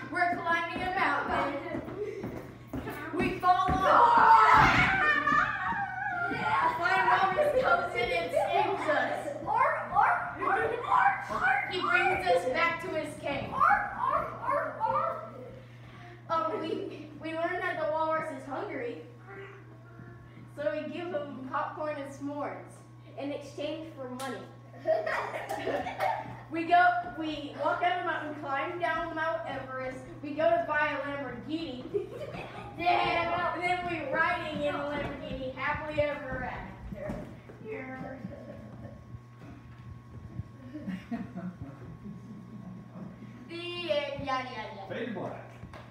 We're climbing a mountain. We fall off. Flying Robbins comes in and saves us. He brings us back to his cave. We learned that the walrus is hungry, so we give him popcorn and s'mores in exchange for money. We walk down the mountain, climb down Mount Everest. We go to buy a Lamborghini. Yeah, and then we're riding in a Lamborghini happily ever after. The end, yada yada yada. Fade to black.